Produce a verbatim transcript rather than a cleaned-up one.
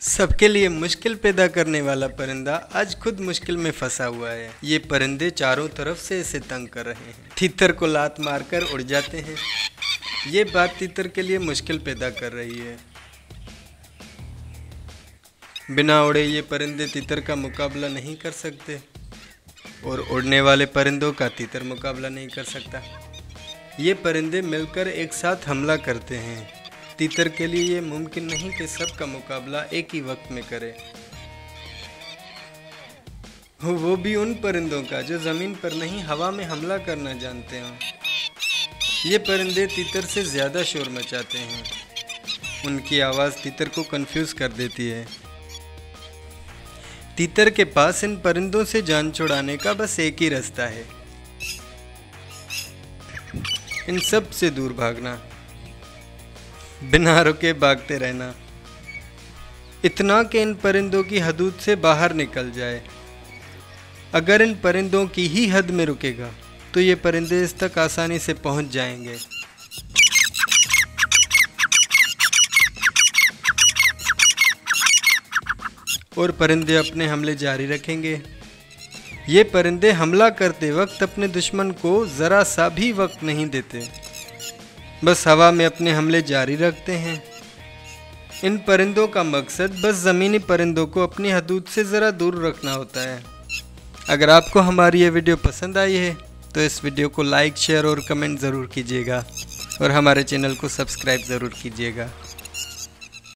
सबके लिए मुश्किल पैदा करने वाला परिंदा आज खुद मुश्किल में फंसा हुआ है। ये परिंदे चारों तरफ से इसे तंग कर रहे हैं। तीतर को लात मारकर उड़ जाते हैं। ये बात तीतर के लिए मुश्किल पैदा कर रही है। बिना उड़े ये परिंदे तीतर का मुकाबला नहीं कर सकते और उड़ने वाले परिंदों का तीतर मुकाबला नहीं कर सकता। ये परिंदे मिलकर एक साथ हमला करते हैं। तीतर के लिए ये मुमकिन नहीं कि सबका मुकाबला एक ही वक्त में करे, वो भी उन परिंदों का जो ज़मीन पर नहीं हवा में हमला करना जानते हों। ये परिंदे तीतर से ज़्यादा शोर मचाते हैं। उनकी आवाज़ तीतर को कंफ्यूज कर देती है। तीतर के पास इन परिंदों से जान छुड़ाने का बस एक ही रास्ता है, इन सब से दूर भागना, बिना रुके भागते रहना, इतना कि इन परिंदों की हदूद से बाहर निकल जाए। अगर इन परिंदों की ही हद में रुकेगा तो ये परिंदे इस तक आसानी से पहुंच जाएंगे। और परिंदे अपने हमले जारी रखेंगे। ये परिंदे हमला करते वक्त अपने दुश्मन को ज़रा सा भी वक्त नहीं देते, बस हवा में अपने हमले जारी रखते हैं। इन परिंदों का मकसद बस ज़मीनी परिंदों को अपनी हदूद से ज़रा दूर रखना होता है। अगर आपको हमारी ये वीडियो पसंद आई है तो इस वीडियो को लाइक, शेयर और कमेंट ज़रूर कीजिएगा और हमारे चैनल को सब्सक्राइब ज़रूर कीजिएगा।